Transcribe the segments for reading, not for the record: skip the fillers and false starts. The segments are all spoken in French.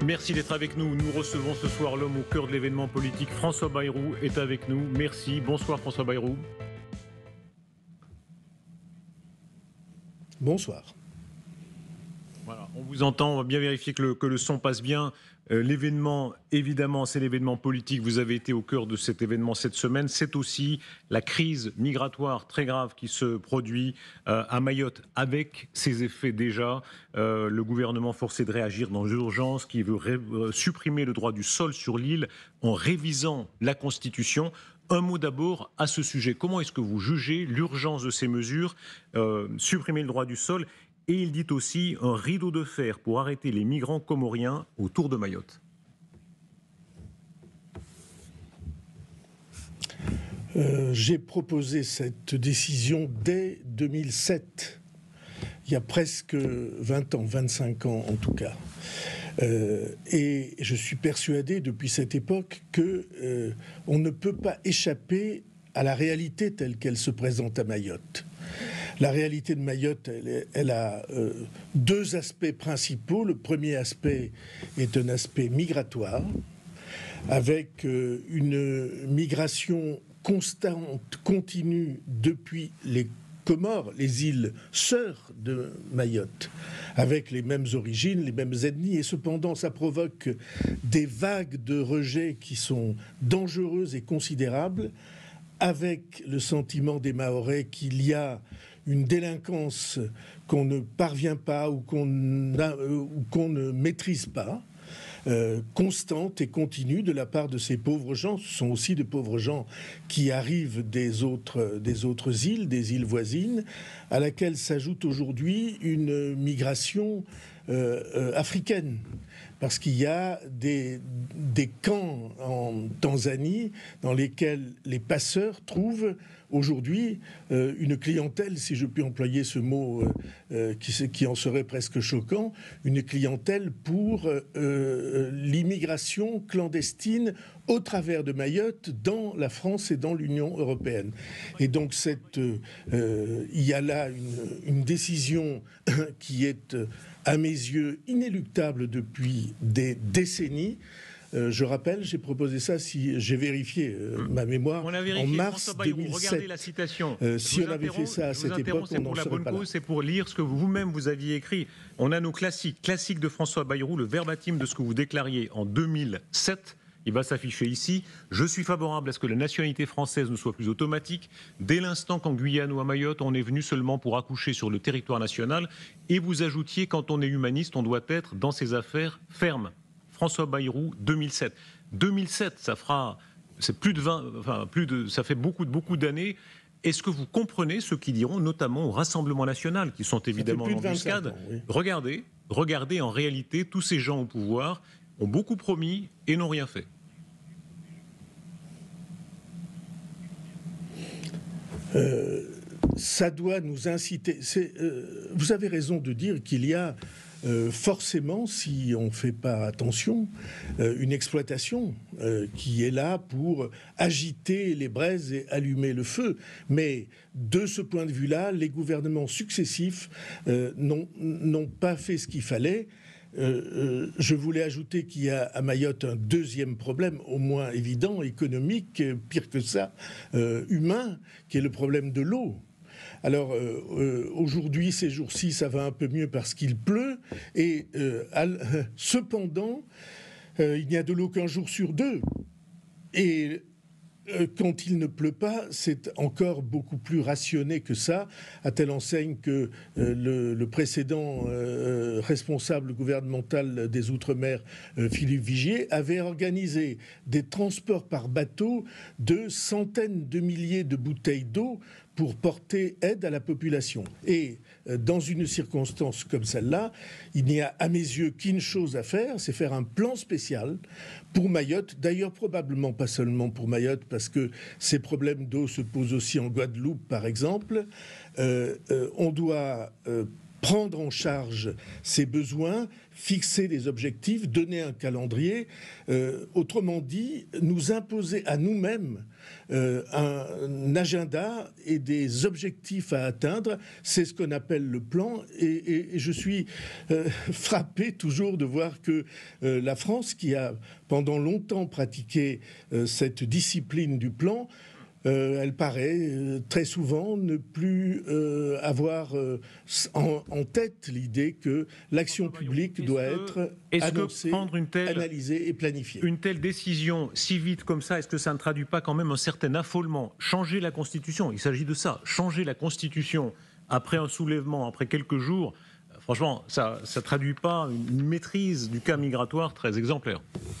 Merci d'être avec nous. Nous recevons ce soir l'homme au cœur de l'événement politique. François Bayrou est avec nous. Merci. Bonsoir François Bayrou. Bonsoir. Voilà, on vous entend, on va bien vérifier que le son passe bien. L'événement, évidemment, c'est l'événement politique. Vous avez été au cœur de cet événement cette semaine. C'est aussi la crise migratoire très grave qui se produit à Mayotte avec ses effets déjà. Le gouvernement forcé de réagir dans l'urgence qui veut supprimer le droit du sol sur l'île en révisant la Constitution. Un mot d'abord à ce sujet. Comment est-ce que vous jugez l'urgence de ces mesures, supprimer le droit du sol? Et il dit aussi un rideau de fer pour arrêter les migrants comoriens autour de Mayotte. J'ai proposé cette décision dès 2007, il y a presque 20 ans, 25 ans en tout cas. Et je suis persuadé depuis cette époque qu'on ne peut pas échapper à la réalité telle qu'elle se présente à Mayotte. La réalité de Mayotte, elle a deux aspects principaux. Le premier aspect est un aspect migratoire, avec une migration constante, continue depuis les Comores, les îles sœurs de Mayotte, avec les mêmes origines, les mêmes ethnies, et cependant ça provoque des vagues de rejet qui sont dangereuses et considérables, avec le sentiment des Mahorais qu'il y a une délinquance qu'on ne parvient pas ou qu'on ne maîtrise pas, constante et continue de la part de ces pauvres gens. Ce sont aussi de pauvres gens qui arrivent des autres îles, des îles voisines, à laquelle s'ajoute aujourd'hui une migration africaine. Parce qu'il y a des camps en Tanzanie dans lesquels les passeurs trouvent aujourd'hui une clientèle, si je puis employer ce mot qui en serait presque choquant, une clientèle pour l'immigration clandestine au travers de Mayotte dans la France et dans l'Union européenne. Et donc il y a là une décision qui est à mes yeux inéluctable depuis des décennies. Je rappelle, j'ai proposé ça, si j'ai vérifié ma mémoire, en mars 2007. Regardez la citation. Si on avait fait ça à cette époque, on n'en serait pas là. C'est pour lire ce que vous-même vous aviez écrit. On a nos classiques de François Bayrou, le verbatim de ce que vous déclariez en 2007. Il va s'afficher ici. Je suis favorable à ce que la nationalité française ne soit plus automatique. Dès l'instant qu'en Guyane ou à Mayotte, on est venu seulement pour accoucher sur le territoire national. Et vous ajoutiez, quand on est humaniste, on doit être dans ses affaires fermes. François Bayrou, 2007. 2007, ça fait beaucoup d'années. Est-ce que vous comprenez ceux qui diront, notamment au Rassemblement national, qui sont évidemment en embuscade, oui. Regardez, en réalité, tous ces gens au pouvoir ont beaucoup promis et n'ont rien fait. Ça doit nous inciter. Vous avez raison de dire qu'il y a forcément, si on ne fait pas attention, une exploitation qui est là pour agiter les braises et allumer le feu. Mais de ce point de vue-là, les gouvernements successifs n'ont pas fait ce qu'il fallait. Je voulais ajouter qu'il y a à Mayotte un deuxième problème, au moins évident, économique, pire que ça, humain, qui est le problème de l'eau. Alors aujourd'hui, ces jours-ci, ça va un peu mieux parce qu'il pleut, et cependant, il n'y a de l'eau qu'un jour sur deux. Et quand il ne pleut pas, c'est encore beaucoup plus rationné que ça, à telle enseigne que le précédent responsable gouvernemental des Outre-mer, Philippe Vigier, avait organisé des transports par bateau de centaines de milliers de bouteilles d'eau pour porter aide à la population. Et dans une circonstance comme celle-là, il n'y a à mes yeux qu'une chose à faire, c'est faire un plan spécial pour Mayotte, d'ailleurs probablement pas seulement pour Mayotte, parce que ces problèmes d'eau se posent aussi en Guadeloupe, par exemple. On doit prendre en charge ces besoins, fixer des objectifs, donner un calendrier, autrement dit, nous imposer à nous-mêmes un agenda et des objectifs à atteindre. C'est ce qu'on appelle le plan, et je suis frappé toujours de voir que la France, qui a pendant longtemps pratiqué cette discipline du plan, elle paraît très souvent ne plus avoir en tête l'idée que l'action publique doit être annoncée, analysée et planifiée. Une telle décision si vite comme ça, est-ce que ça ne traduit pas quand même un certain affolement? Changer la Constitution, il s'agit de ça, changer la Constitution après un soulèvement, après quelques jours, franchement, ça ne traduit pas une maîtrise du cas migratoire très exemplaire.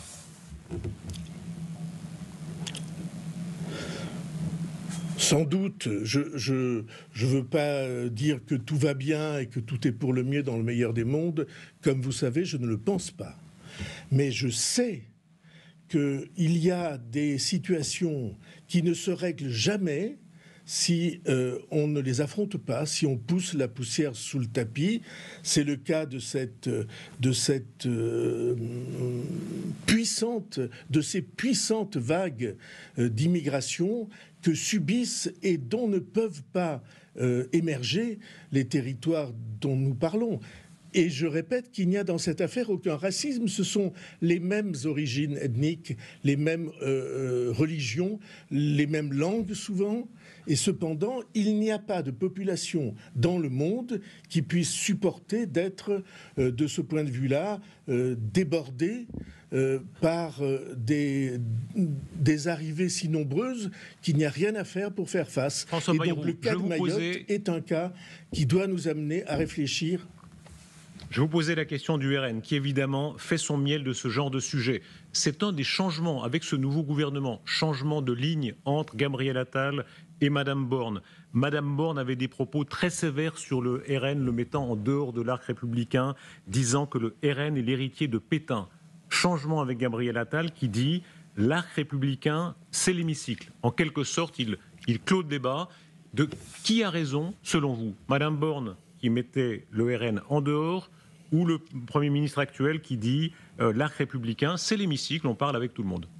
Sans doute, je veux pas dire que tout va bien et que tout est pour le mieux dans le meilleur des mondes. Comme vous savez, je ne le pense pas. Mais je sais qu'il y a des situations qui ne se règlent jamais si on ne les affronte pas, si on pousse la poussière sous le tapis. C'est le cas de ces puissantes vagues d'immigration que subissent et dont ne peuvent pas émerger les territoires dont nous parlons. Et je répète qu'il n'y a dans cette affaire aucun racisme. Ce sont les mêmes origines ethniques, les mêmes religions, les mêmes langues souvent. Et cependant, il n'y a pas de population dans le monde qui puisse supporter d'être, de ce point de vue-là, débordée par des arrivées si nombreuses qu'il n'y a rien à faire pour faire face. François Et Bayrou, donc le cas de Mayotte est un cas qui doit nous amener à réfléchir. Je vous posais la question du RN, qui évidemment fait son miel de ce genre de sujet. C'est un des changements avec ce nouveau gouvernement, changement de ligne entre Gabriel Attal et Madame Borne. Madame Borne avait des propos très sévères sur le RN, le mettant en dehors de l'arc républicain, disant que le RN est l'héritier de Pétain. Changement avec Gabriel Attal qui dit l'arc républicain, c'est l'hémicycle. En quelque sorte, il clôt le débat. De qui a raison, selon vous? Madame Borne, qui mettait le RN en dehors, ou le Premier ministre actuel qui dit l'arc républicain, c'est l'hémicycle, on parle avec tout le monde?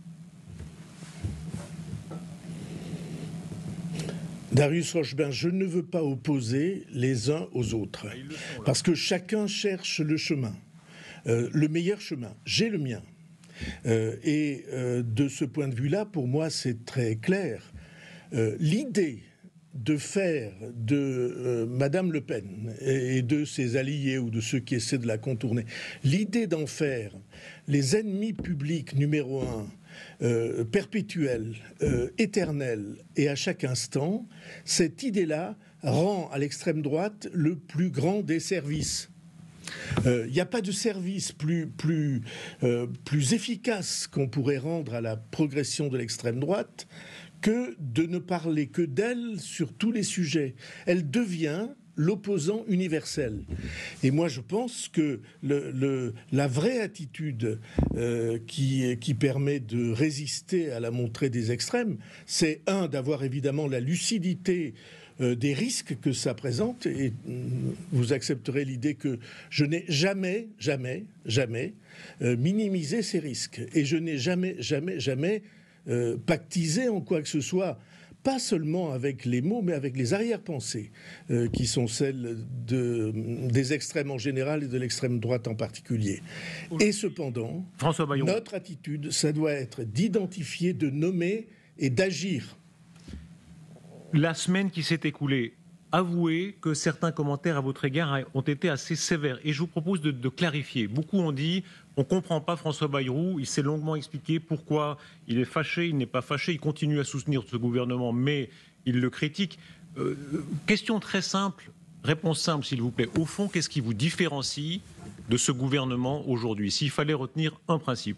Darius Rochebin, je ne veux pas opposer les uns aux autres, parce que chacun cherche le chemin, le meilleur chemin. J'ai le mien. Et de ce point de vue-là, pour moi, c'est très clair. L'idée de faire de Madame Le Pen et de ses alliés ou de ceux qui essaient de la contourner, l'idée d'en faire les ennemis publics numéro un, perpétuels, éternels et à chaque instant, cette idée-là rend à l'extrême droite le plus grand des services. Il n'y a pas de service plus efficace qu'on pourrait rendre à la progression de l'extrême droite que de ne parler que d'elle sur tous les sujets. Elle devient l'opposant universel. Et moi, je pense que la vraie attitude qui permet de résister à la montée des extrêmes, c'est d'avoir évidemment la lucidité des risques que ça présente, et vous accepterez l'idée que je n'ai jamais minimisé ces risques. Et je n'ai jamais pactisé en quoi que ce soit, pas seulement avec les mots, mais avec les arrière-pensées, qui sont celles des extrêmes en général et de l'extrême droite en particulier. Et cependant, François Bayrou, notre attitude, ça doit être d'identifier, de nommer et d'agir. La semaine qui s'est écoulée, avouez que certains commentaires à votre égard ont été assez sévères. Et je vous propose de clarifier. Beaucoup ont dit, on ne comprend pas François Bayrou, il s'est longuement expliqué pourquoi il est fâché, il n'est pas fâché, il continue à soutenir ce gouvernement, mais il le critique. Question très simple, réponse simple s'il vous plaît. Au fond, qu'est-ce qui vous différencie de ce gouvernement aujourd'hui, s'il fallait retenir un principe?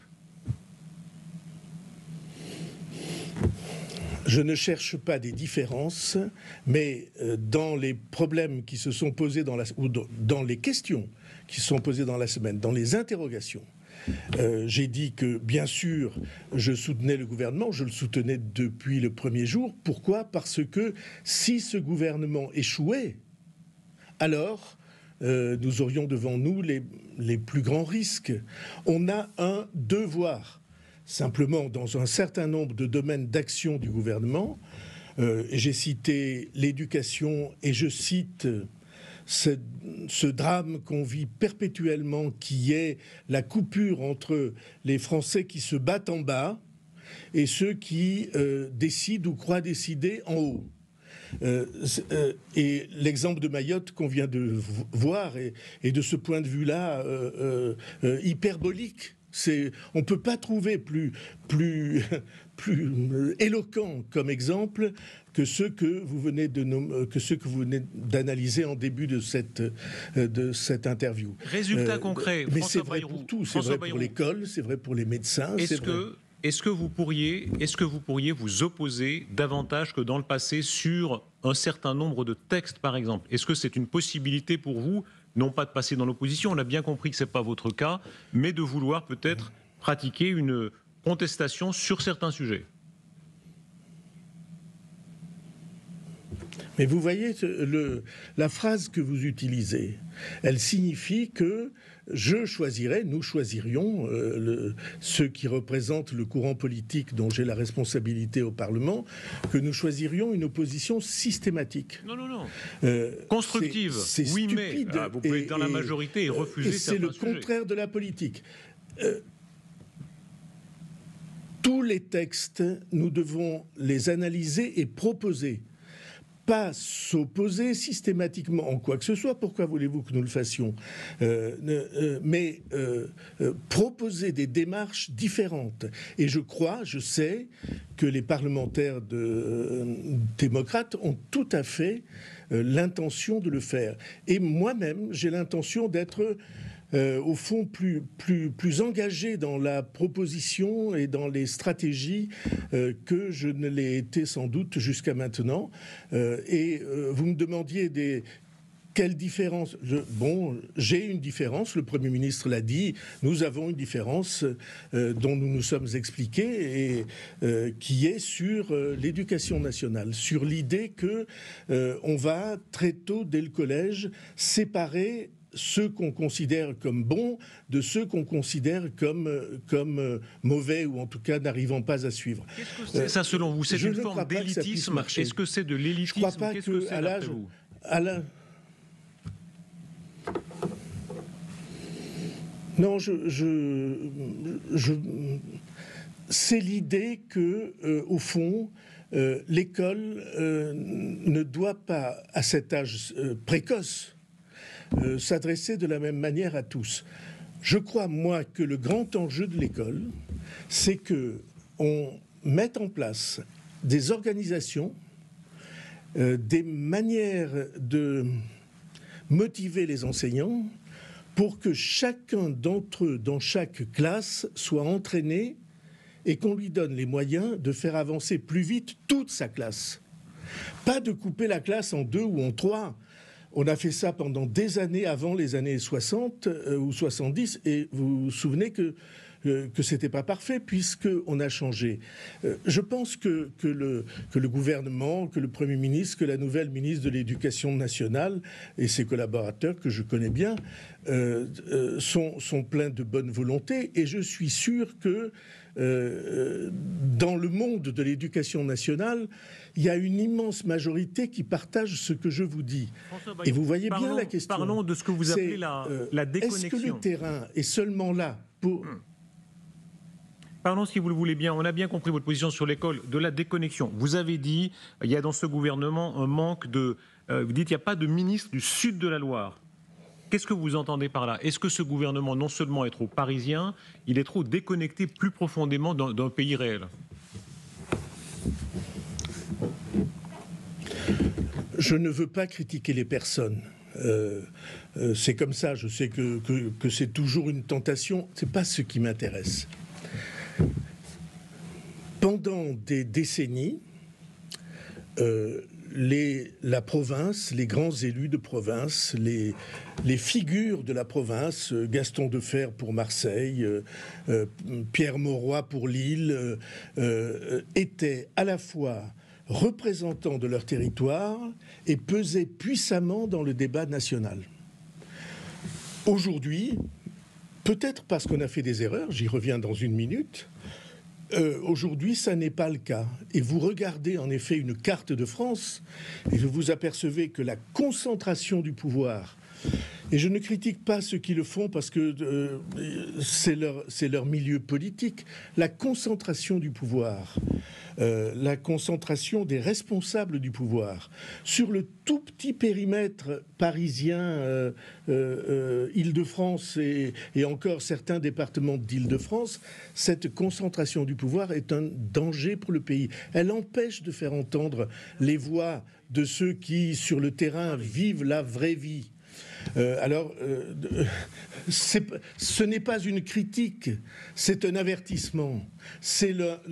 Je ne cherche pas des différences, mais dans les problèmes qui se sont posés ou dans les questions qui se sont posées dans la semaine, dans les interrogations, j'ai dit que, bien sûr, je soutenais le gouvernement, je le soutenais depuis le premier jour. Pourquoi ? Parce que si ce gouvernement échouait, alors nous aurions devant nous les plus grands risques. On a un devoir. Simplement, dans un certain nombre de domaines d'action du gouvernement, j'ai cité l'éducation et je cite ce drame qu'on vit perpétuellement, qui est la coupure entre les Français qui se battent en bas et ceux qui décident ou croient décider en haut. Et l'exemple de Mayotte qu'on vient de voir est de ce point de vue-là hyperbolique. On ne peut pas trouver plus éloquent comme exemple que ceux que vous venez d'analyser en début de cette interview. Résultat concret. Mais c'est vrai pour tout. C'est vrai pour l'école, c'est vrai pour les médecins. Est-ce que vous pourriez vous opposer davantage que dans le passé sur un certain nombre de textes, par exemple? Est-ce que c'est une possibilité pour vous, non pas de passer dans l'opposition, on a bien compris que ce n'est pas votre cas, mais de vouloir peut-être pratiquer une contestation sur certains sujets? Mais vous voyez, la phrase que vous utilisez, elle signifie que nous choisirions, ceux qui représentent le courant politique dont j'ai la responsabilité au Parlement, que nous choisirions une opposition systématique. Non. Constructive, c'est oui, stupide, mais vous pouvez être dans la majorité et refuser certains sujets. C'est le contraire de la politique. Tous les textes, nous devons les analyser et proposer. Pas s'opposer systématiquement en quoi que ce soit, pourquoi voulez-vous que nous le fassions, mais proposer des démarches différentes. Et je sais que les parlementaires démocrates ont tout à fait l'intention de le faire. Et moi-même, j'ai l'intention d'être au fond plus engagé dans la proposition et dans les stratégies que je ne l'ai été sans doute jusqu'à maintenant. Vous me demandiez quelle différence? J'ai une différence, le Premier ministre l'a dit, nous avons une différence dont nous nous sommes expliqués et qui est sur l'éducation nationale, sur l'idée que on va très tôt, dès le collège, séparer ceux qu'on considère comme bons de ceux qu'on considère comme mauvais ou en tout cas n'arrivant pas à suivre. Qu'est-ce que c'est ça selon vous? C'est une forme d'élitisme? Est-ce que c'est de l'élitisme? Je ne crois pas qu'à l'âge... Non, c'est l'idée que, au fond, l'école ne doit pas, à cet âge précoce, s'adresser de la même manière à tous. Je crois, moi, que le grand enjeu de l'école, c'est qu'on mette en place des organisations, des manières de motiver les enseignants pour que chacun d'entre eux, dans chaque classe, soit entraîné et qu'on lui donne les moyens de faire avancer plus vite toute sa classe. Pas de couper la classe en 2 ou en 3. On a fait ça pendant des années avant les années 60 ou 70 et vous vous souvenez que c'était pas parfait puisqu'on a changé. Je pense que le gouvernement, que le Premier ministre, que la nouvelle ministre de l'Éducation nationale et ses collaborateurs que je connais bien sont pleins de bonne volonté et je suis sûr que dans le monde de l'éducation nationale, il y a une immense majorité qui partage ce que je vous dis. Et vous voyez bien la question. Parlons de ce que vous appelez la déconnexion. Est-ce que le terrain est seulement là pour... Pardon, si vous le voulez bien, on a bien compris votre position sur l'école, de la déconnexion. Vous avez dit, il y a dans ce gouvernement un manque de... vous dites, il n'y a pas de ministre du sud de la Loire. Qu'est-ce que vous entendez par là? Est-ce que ce gouvernement, non seulement est trop parisien, il est trop déconnecté plus profondément d'un pays réel? Je ne veux pas critiquer les personnes. C'est comme ça, je sais que c'est toujours une tentation. Ce n'est pas ce qui m'intéresse. Pendant des décennies, la province, les grands élus de province, les figures de la province, Gaston Defferre pour Marseille, Pierre Mauroy pour Lille, étaient à la fois représentants de leur territoire et pesaient puissamment dans le débat national. Aujourd'hui, peut-être parce qu'on a fait des erreurs, j'y reviens dans une minute, aujourd'hui, ça n'est pas le cas. Et vous regardez en effet une carte de France et vous vous apercevez que la concentration du pouvoir, et je ne critique pas ceux qui le font parce que c'est leur milieu politique, la concentration du pouvoir, la concentration des responsables du pouvoir sur le tout petit périmètre parisien, Île-de-France et encore certains départements d'Île-de-France, cette concentration du pouvoir est un danger pour le pays. Elle empêche de faire entendre les voix de ceux qui, sur le terrain, vivent la vraie vie. Ce n'est pas une critique, c'est un avertissement. C'est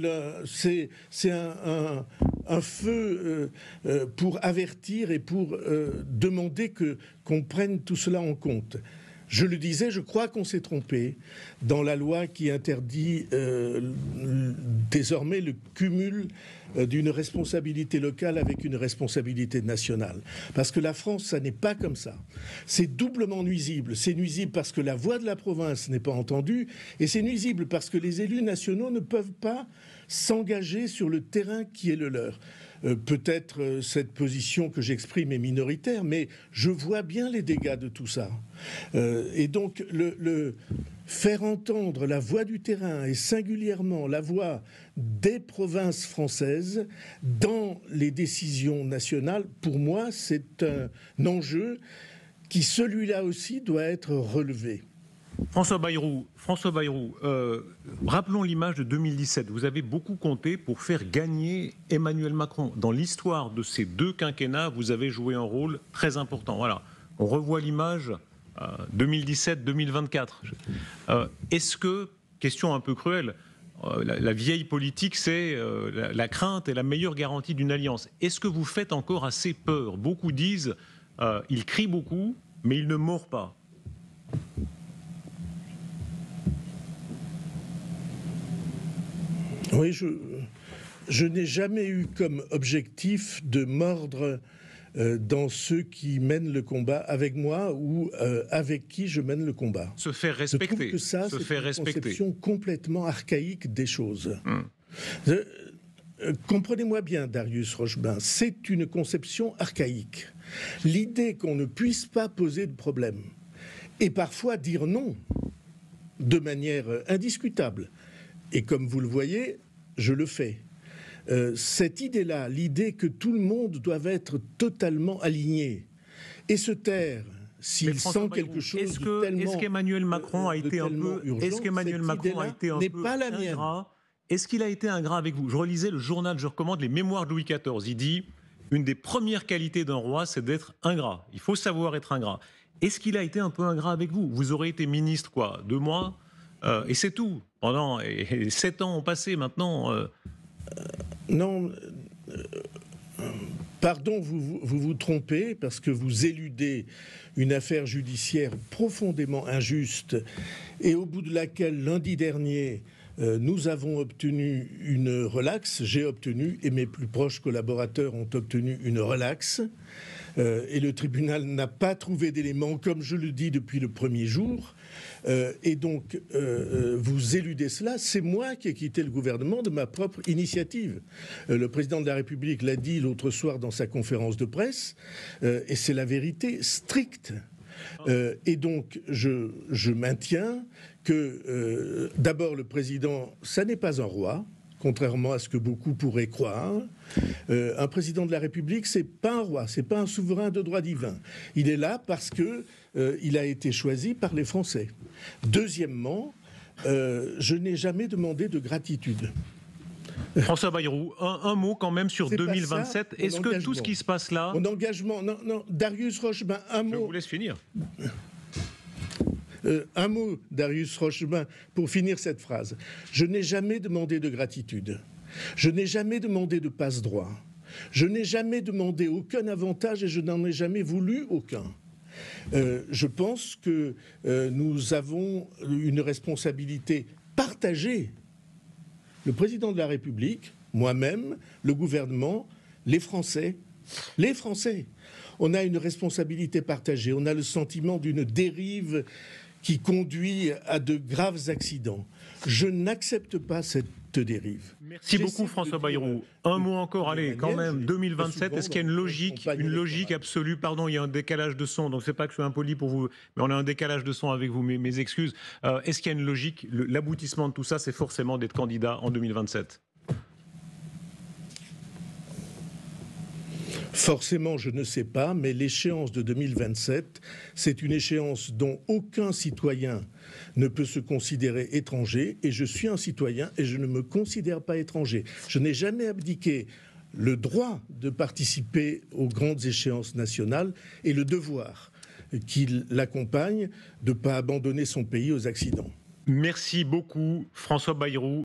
un feu pour avertir et pour demander qu'on prenne tout cela en compte. Je le disais, je crois qu'on s'est trompé dans la loi qui interdit désormais le cumul d'une responsabilité locale avec une responsabilité nationale. Parce que la France, ça n'est pas comme ça. C'est doublement nuisible. C'est nuisible parce que la voix de la province n'est pas entendue, et c'est nuisible parce que les élus nationaux ne peuvent pas s'engager sur le terrain qui est le leur. Peut-être cette position que j'exprime est minoritaire, mais je vois bien les dégâts de tout ça. Et donc, faire entendre la voix du terrain, et singulièrement la voix des provinces françaises dans les décisions nationales, pour moi, c'est un enjeu qui, celui-là aussi, doit être relevé. François Bayrou, rappelons l'image de 2017. Vous avez beaucoup compté pour faire gagner Emmanuel Macron. Dans l'histoire de ces deux quinquennats, vous avez joué un rôle très important. Voilà, on revoit l'image 2017-2024. Est-ce que, question un peu cruelle, la vieille politique, c'est la crainte est la meilleure garantie d'une alliance. Est-ce que vous faites encore assez peur? Beaucoup disent, il crie beaucoup, mais il ne mord pas. Oui, je n'ai jamais eu comme objectif de mordre dans ceux qui mènent le combat avec moi ou avec qui je mène le combat. Se faire respecter. Je trouve que ça, c'est une conception complètement archaïque des choses. Comprenez-moi bien, Darius Rochebin, c'est une conception archaïque. L'idée qu'on ne puisse pas poser de problème et parfois dire non de manière indiscutable. Et comme vous le voyez, je le fais. Cette idée-là, l'idée que tout le monde doit être totalement aligné et se taire s'il sent quelque chose de tellement Est-ce qu'Emmanuel Macron a été un peu ingrat? Est-ce qu'il a été ingrat avec vous? Je relisais le journal, je recommande les Mémoires de Louis XIV. Il dit une des premières qualités d'un roi, c'est d'être ingrat. Il faut savoir être ingrat. Est-ce qu'il a été un peu ingrat avec vous? Vous aurez été ministre, 2 mois et c'est tout. Pendant 7 ans ont passé maintenant. Non, pardon, vous vous trompez parce que vous éludez une affaire judiciaire profondément injuste et au bout de laquelle, lundi dernier, nous avons obtenu une relaxe. J'ai obtenu, et mes plus proches collaborateurs ont obtenu une relaxe. Et le tribunal n'a pas trouvé d'éléments, comme je le dis depuis le premier jour. Et donc, vous éludez cela. C'est moi qui ai quitté le gouvernement de ma propre initiative. Le président de la République l'a dit l'autre soir dans sa conférence de presse, et c'est la vérité stricte. Et donc, je maintiens que, d'abord, le président, ça n'est pas un roi, contrairement à ce que beaucoup pourraient croire. Un président de la République, c'est pas un roi, c'est pas un souverain de droit divin. Il est là parce que il a été choisi par les Français. Deuxièmement, je n'ai jamais demandé de gratitude. François Bayrou, un mot quand même sur 2027. Est-ce que tout ce qui se passe là... Mon engagement... Non, Darius Rochebin, un mot... Je vous laisse finir. Un mot, Darius Rochebin, pour finir cette phrase. Je n'ai jamais demandé de gratitude. Je n'ai jamais demandé de passe-droit. Je n'ai jamais demandé aucun avantage et je n'en ai jamais voulu aucun. Je pense que nous avons une responsabilité partagée. Le président de la République, moi-même, le gouvernement, les Français. on a une responsabilité partagée, on a le sentiment d'une dérive qui conduit à de graves accidents. Je n'accepte pas cette dérive. Merci beaucoup François Bayrou. Un mot encore, allez, quand même, 2027, est-ce qu'il y a une logique absolue? Pardon, il y a un décalage de son, donc c'est pas que je suis impoli pour vous, mais on a un décalage de son avec vous, mes excuses. Est-ce qu'il y a une logique? L'aboutissement de tout ça, c'est forcément d'être candidat en 2027. Forcément, je ne sais pas, mais l'échéance de 2027, c'est une échéance dont aucun citoyen ne peut se considérer étranger, et je suis un citoyen et je ne me considère pas étranger. Je n'ai jamais abdiqué le droit de participer aux grandes échéances nationales et le devoir qui l'accompagne de ne pas abandonner son pays aux accidents. Merci beaucoup François Bayrou.